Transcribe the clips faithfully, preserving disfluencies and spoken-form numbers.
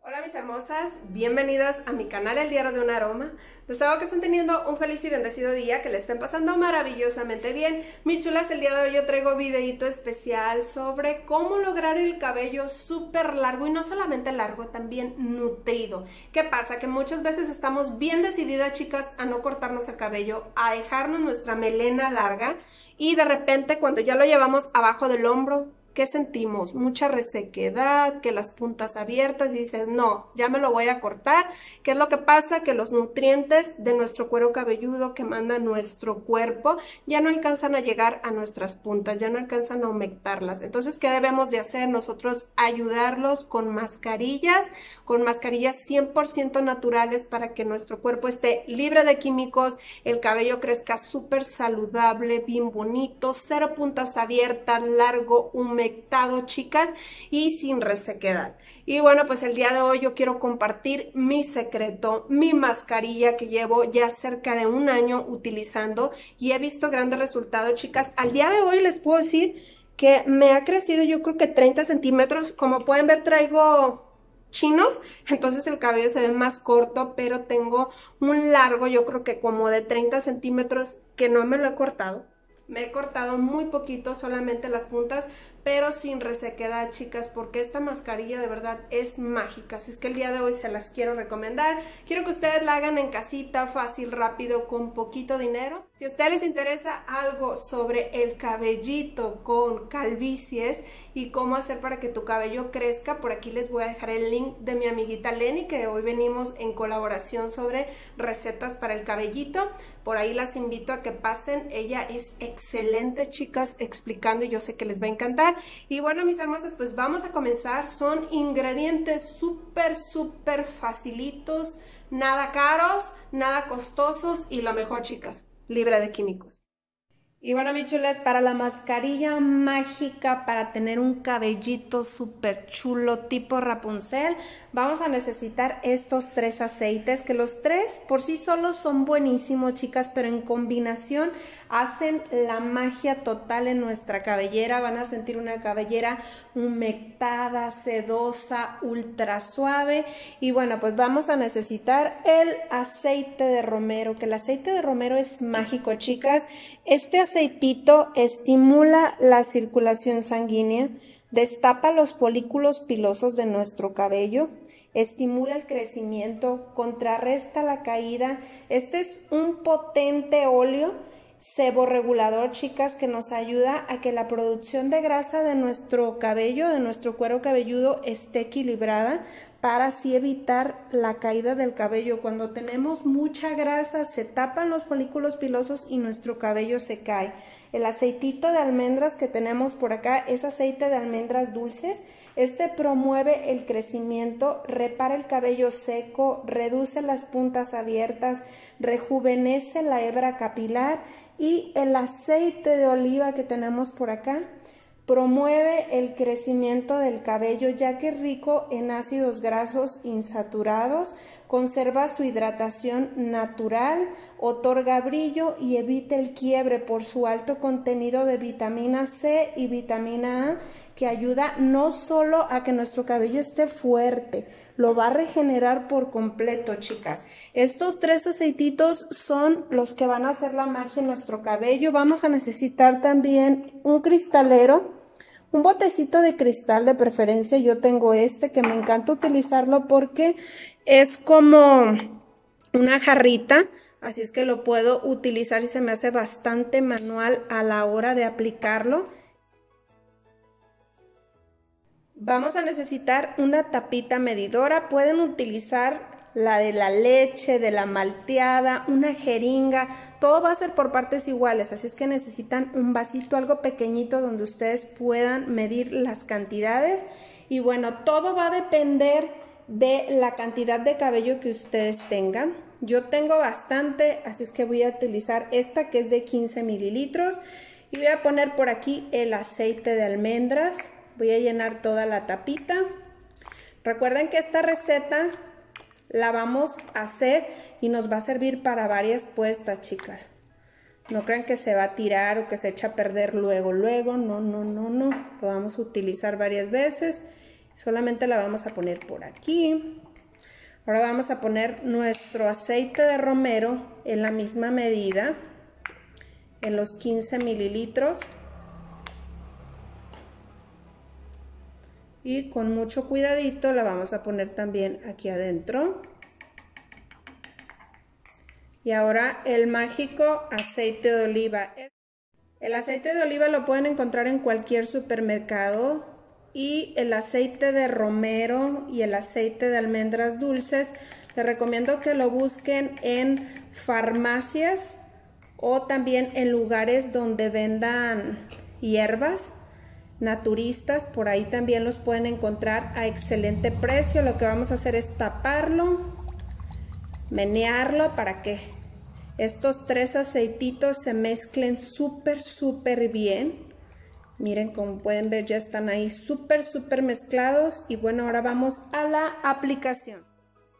Hola mis hermosas, bienvenidas a mi canal El Diario de un Aroma. Deseo que estén teniendo un feliz y bendecido día, que le estén pasando maravillosamente bien. Mis chulas, el día de hoy yo traigo videito especial sobre cómo lograr el cabello súper largo y no solamente largo, también nutrido. ¿Qué pasa? Que muchas veces estamos bien decididas, chicas, a no cortarnos el cabello, a dejarnos nuestra melena larga y de repente cuando ya lo llevamos abajo del hombro, ¿qué sentimos? Mucha resequedad, que las puntas abiertas y dices, no, ya me lo voy a cortar. ¿Qué es lo que pasa? Que los nutrientes de nuestro cuero cabelludo que manda nuestro cuerpo ya no alcanzan a llegar a nuestras puntas, ya no alcanzan a humectarlas. Entonces, ¿qué debemos de hacer? Nosotros ayudarlos con mascarillas, con mascarillas cien por ciento naturales para que nuestro cuerpo esté libre de químicos, el cabello crezca súper saludable, bien bonito, cero puntas abiertas, largo, humectado, chicas, y sin resequedad. Y bueno, pues el día de hoy yo quiero compartir mi secreto, mi mascarilla que llevo ya cerca de un año utilizando y he visto grandes resultados, chicas. Al día de hoy les puedo decir que me ha crecido yo creo que treinta centímetros. Como pueden ver, traigo chinos, entonces el cabello se ve más corto, pero tengo un largo, yo creo que como de treinta centímetros, que no me lo he cortado. Me he cortado muy poquito, solamente las puntas, pero sin resequedad, chicas, porque esta mascarilla de verdad es mágica. Así es que el día de hoy se las quiero recomendar. Quiero que ustedes la hagan en casita, fácil, rápido, con poquito dinero. Si a ustedes les interesa algo sobre el cabellito con calvicies y cómo hacer para que tu cabello crezca, por aquí les voy a dejar el link de mi amiguita Lenny, que hoy venimos en colaboración sobre recetas para el cabellito. Por ahí las invito a que pasen. Ella es excelente, chicas, explicando y yo sé que les va a encantar. Y bueno, mis hermosas, pues vamos a comenzar. Son ingredientes súper, súper facilitos, nada caros, nada costosos y lo mejor, chicas, libre de químicos. Y bueno, mis chulas, para la mascarilla mágica para tener un cabellito súper chulo tipo Rapunzel, vamos a necesitar estos tres aceites, que los tres por sí solos son buenísimos, chicas, pero en combinación hacen la magia total en nuestra cabellera. Van a sentir una cabellera humectada, sedosa, ultra suave. Y bueno, pues vamos a necesitar el aceite de romero, que el aceite de romero es mágico, chicas. Este aceitito estimula la circulación sanguínea, destapa los folículos pilosos de nuestro cabello, estimula el crecimiento, contrarresta la caída. Este es un potente óleo seborregulador, chicas, que nos ayuda a que la producción de grasa de nuestro cabello, de nuestro cuero cabelludo, esté equilibrada para así evitar la caída del cabello. Cuando tenemos mucha grasa se tapan los folículos pilosos y nuestro cabello se cae. El aceitito de almendras que tenemos por acá es aceite de almendras dulces. Este promueve el crecimiento, repara el cabello seco, reduce las puntas abiertas, rejuvenece la hebra capilar. Y el aceite de oliva que tenemos por acá promueve el crecimiento del cabello, ya que es rico en ácidos grasos insaturados, conserva su hidratación natural, otorga brillo y evita el quiebre por su alto contenido de vitamina C y vitamina A, que ayuda no solo a que nuestro cabello esté fuerte, lo va a regenerar por completo, chicas. Estos tres aceititos son los que van a hacer la magia en nuestro cabello. Vamos a necesitar también un cristalero, un botecito de cristal de preferencia. Yo tengo este que me encanta utilizarlo porque es como una jarrita, así es que lo puedo utilizar y se me hace bastante manual a la hora de aplicarlo. Vamos a necesitar una tapita medidora. Pueden utilizar la de la leche, de la malteada, una jeringa, todo va a ser por partes iguales, así es que necesitan un vasito, algo pequeñito donde ustedes puedan medir las cantidades. Y bueno, todo va a depender de la cantidad de cabello que ustedes tengan. Yo tengo bastante, así es que voy a utilizar esta que es de quince mililitros y voy a poner por aquí el aceite de almendras. Voy a llenar toda la tapita. Recuerden que esta receta la vamos a hacer y nos va a servir para varias puestas, chicas. No crean que se va a tirar o que se echa a perder luego, luego. No, no, no, no. Lo vamos a utilizar varias veces Solamente la vamos a poner por aquí. Ahora vamos a poner nuestro aceite de romero en la misma medida, en los quince mililitros. Y con mucho cuidadito la vamos a poner también aquí adentro. Y ahora el mágico aceite de oliva. El aceite de oliva lo pueden encontrar en cualquier supermercado. Y el aceite de romero y el aceite de almendras dulces, les recomiendo que lo busquen en farmacias o también en lugares donde vendan hierbas naturistas. Por ahí también los pueden encontrar a excelente precio. Lo que vamos a hacer es taparlo, menearlo para que estos tres aceititos se mezclen súper, súper bien. Miren, como pueden ver, ya están ahí súper, súper mezclados. Y bueno, ahora vamos a la aplicación.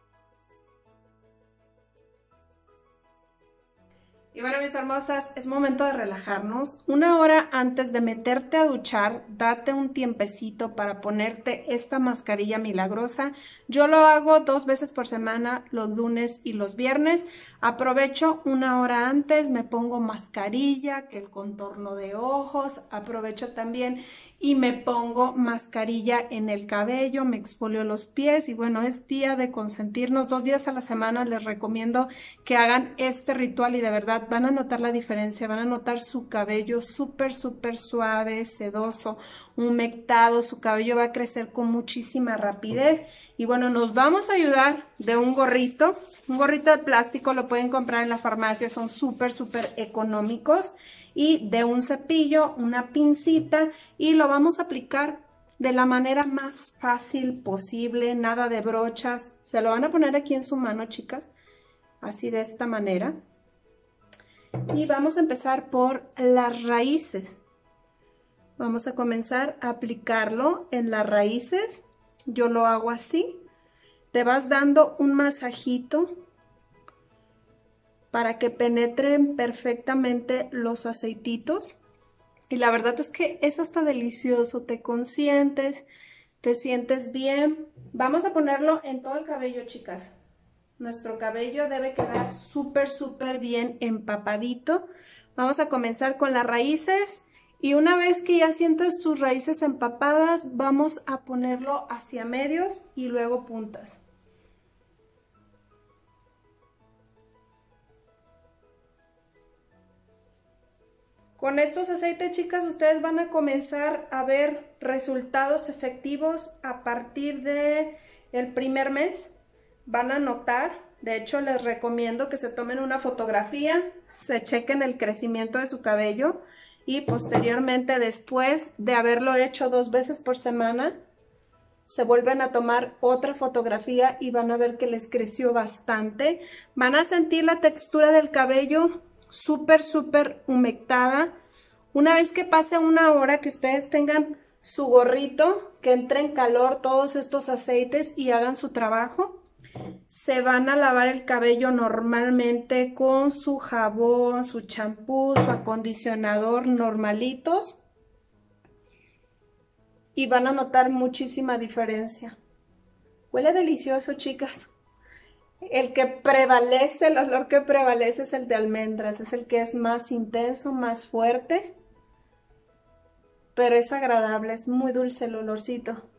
Y bueno, mis hermosas, es momento de relajarnos. Una hora antes de meterte a duchar, date un tiempecito para ponerte esta mascarilla milagrosa. Yo lo hago dos veces por semana, los lunes y los viernes. Aprovecho una hora antes, me pongo mascarilla, que el contorno de ojos. Aprovecho también y me pongo mascarilla en el cabello, me exfolio los pies. Y bueno, es día de consentirnos. Dos días a la semana les recomiendo que hagan este ritual y de verdad van a notar la diferencia, van a notar su cabello súper, súper suave, sedoso, humectado, su cabello va a crecer con muchísima rapidez. Y bueno, nos vamos a ayudar de un gorrito, un gorrito de plástico, lo pueden comprar en la farmacia, son súper, súper económicos. Y de un cepillo, una pincita, y lo vamos a aplicar de la manera más fácil posible, nada de brochas. Se lo van a poner aquí en su mano, chicas, así de esta manera. Y vamos a empezar por las raíces. Vamos a comenzar a aplicarlo en las raíces. Yo lo hago así. Te vas dando un masajito para que penetren perfectamente los aceititos. Y la verdad es que es hasta delicioso. Te consientes, te sientes bien. Vamos a ponerlo en todo el cabello, chicas. Nuestro cabello debe quedar súper, súper bien empapadito. Vamos a comenzar con las raíces. Y una vez que ya sientas tus raíces empapadas, vamos a ponerlo hacia medios y luego puntas. Con estos aceites, chicas, ustedes van a comenzar a ver resultados efectivos a partir del primer mes. Van a notar, de hecho les recomiendo que se tomen una fotografía, se chequen el crecimiento de su cabello y posteriormente, después de haberlo hecho dos veces por semana, se vuelven a tomar otra fotografía y van a ver que les creció bastante. Van a sentir la textura del cabello súper, súper humectada. Una vez que pase una hora, que ustedes tengan su gorrito, que entre en calor todos estos aceites y hagan su trabajo, se van a lavar el cabello normalmente con su jabón, su champú, su acondicionador normalitos. Y van a notar muchísima diferencia. Huele delicioso, chicas. El que prevalece, el olor que prevalece es el de almendras. Es el que es más intenso, más fuerte. Pero es agradable, es muy dulce el olorcito.